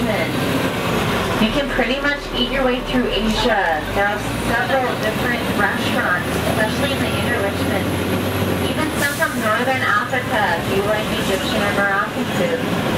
Richmond. You can pretty much eat your way through Asia. There are several different restaurants, especially in the inner Richmond. Even some from Northern Africa, if you like Egyptian or Moroccan food.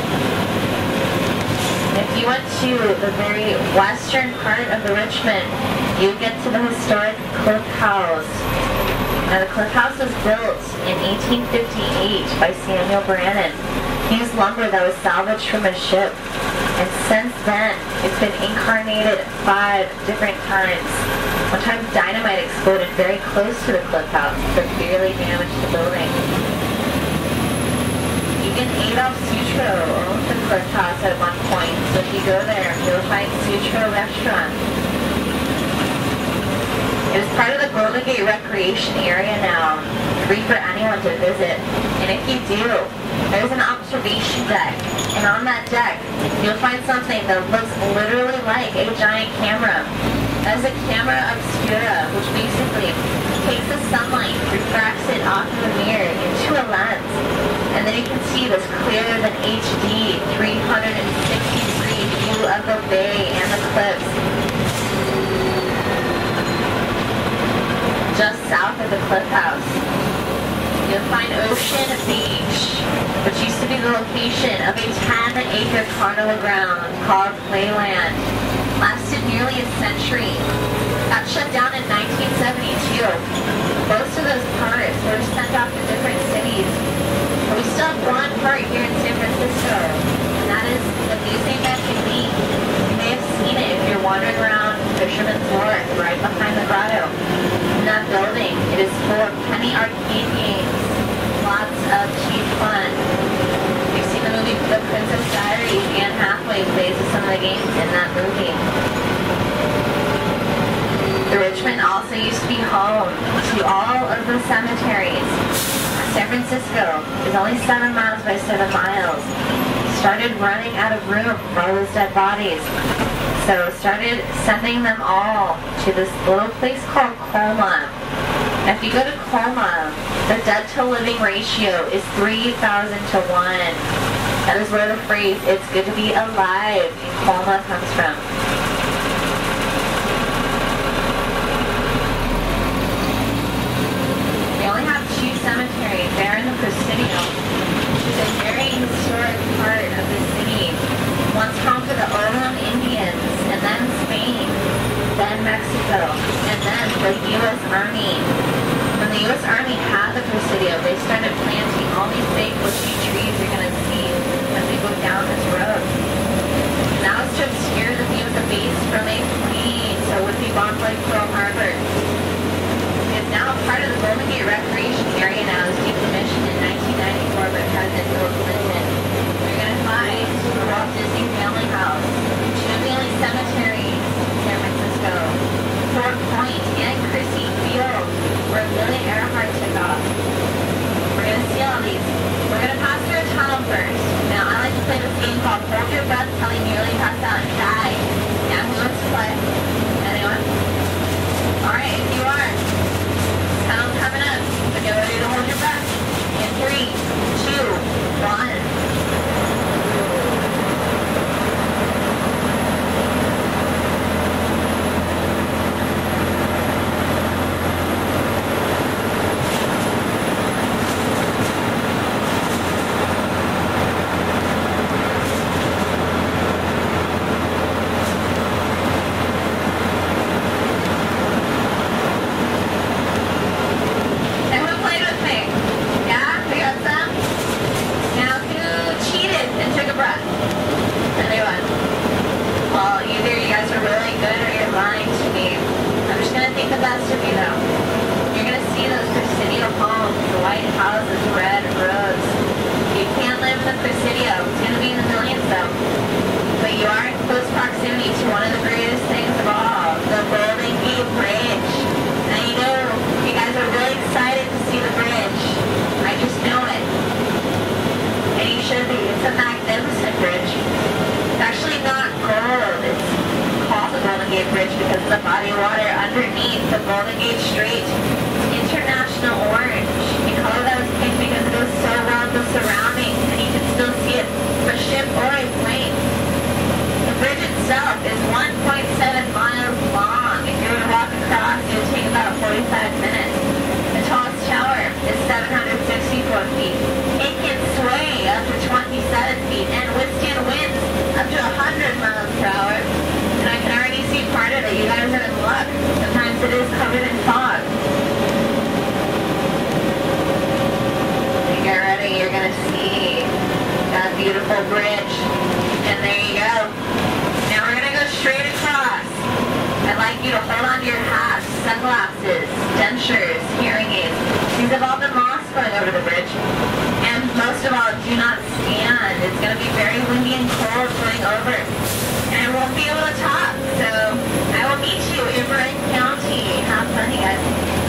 If you went to the very western part of the Richmond, you get to the historic Cliff House. Now the Cliff House was built in 1858 by Samuel Brannan. He used lumber that was salvaged from a ship. And since then, it's been incarnated 5 different times. One time dynamite exploded very close to the Cliff House, severely damaged the building. Even Adolf Sutro owned the Cliff House at one point, so if you go there, you'll find Sutro Restaurant. It is part of the Golden Gate Recreation Area now, free for anyone to visit. And if you do, there's an observation deck, and on that deck, you'll find something that looks literally like a giant camera. That is a camera obscura, which basically takes the sunlight, refracts it off of the mirror into a lens, and then you can see this clearer than HD 360-degree view of the bay and the cliffs. Just south of the Cliff House, you'll find Ocean Beach, which used to be the location of a 10-acre carnival ground called Leyland. Lasted nearly a century. Got shut down in 1972. Most of those parts were sent off to different cities. But we still have one part here in San Francisco, and that is the Museum at Kowloon. You may have seen it if you're wandering around Fisherman's Wharf, right behind the grotto. In that building, it is full of penny arcade games, lots of cheap fun. You've seen the movie The Princess Diaries. Anne Hathaway plays with some of the games in that movie. The Richmond also used to be home to all of the cemeteries. San Francisco is only 7 miles by 7 miles. Started running out of room for all those dead bodies. So started sending them all to this little place called Colma. Now if you go to Colma, the dead to living ratio is 3,000 to 1. That is where the phrase, "it's good to be alive" in Colma comes from. They only have 2 cemeteries there in the Presidio, which is a very historic part of the city. Once home to the OL-Indians, and then Spain, then Mexico, and then the U.S. Army. When the U.S. Army had the Presidio, they started planting all these big bushy trees you're going to see as we go down this road. And that was to obscure the view of the base from a fleet, so it would be bombed like Pearl Harbor. It's now part of the Golden Gate Recreation Area now. It was decommissioned in 1994 by President Bill Clinton. You're going to find the Walt Disney Family House, 2 of the only cemeteries in San Francisco, Fort Point and Crissy Field, where Amelia Earhart took off. We're going to see all these. We're going to pass through a tunnel first. Now, I like to play this game called Hold Your Breath Till You Nearly Pass Out and Die. Now, who wants to play? Anyone? Alright, if you are, tunnel's coming up. So get ready to hold your breath. In 3, 2, 1. The body of water underneath the Golden Gate Strait. International orange. The color that was pink because it goes so well with the surroundings, and you can still see it for a ship or a plane. beautiful bridge. And there you go. Now we're going to go straight across. I'd like you to hold on to your hats, sunglasses, dentures, hearing aids. These have all been lost going over the bridge. And most of all, do not stand. It's going to be very windy and cold going over. And I won't be able to talk. So I will meet you in Marin County. Have fun, you guys.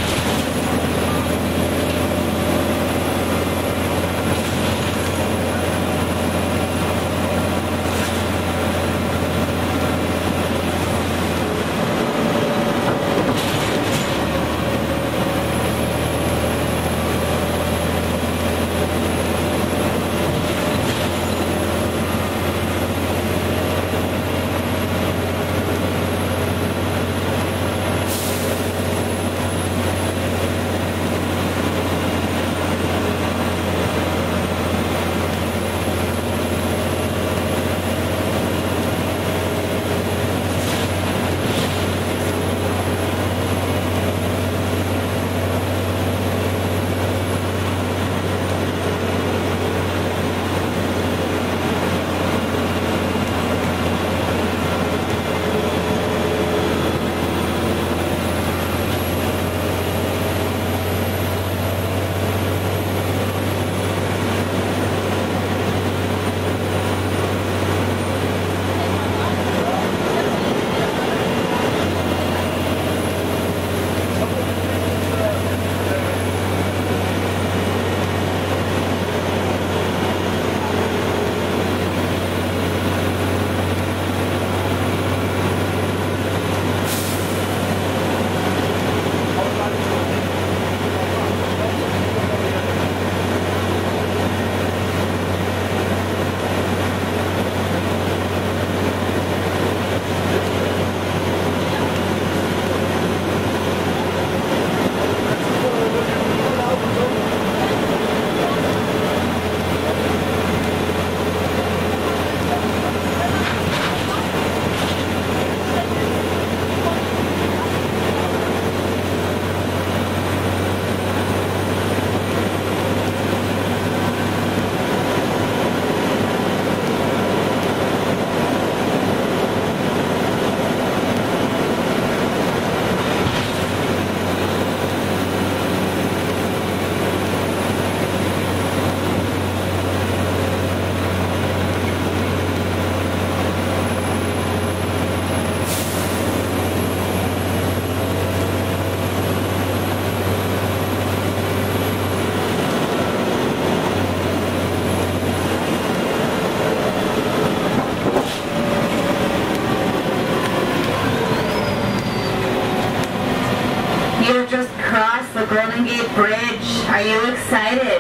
Golden Gate Bridge. Are you excited?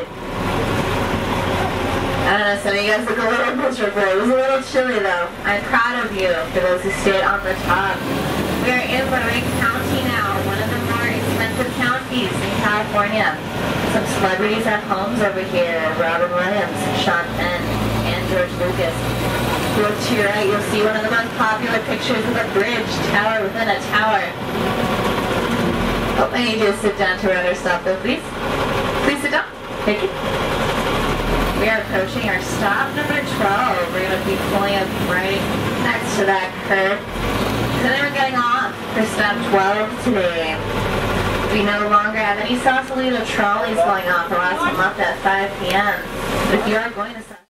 I don't know, some of you guys look a little miserable. It was a little chilly though. I'm proud of you for those who stayed on the top. We are in Marin County now, one of the more expensive counties in California. Some celebrities have homes over here. Robin Williams, Sean Penn, and George Lucas. Look to your right, you'll see one of the most popular pictures of a bridge, tower within a tower. Oh, I need you to sit down to run our stop though, please. Please sit down. Thank you. We are approaching our stop number 12. We're going to be pulling up right next to that curb. So then we're getting off for stop 12 today. We no longer have any Sausalito trolleys going off. The last one left at 5 p.m. But if you are going to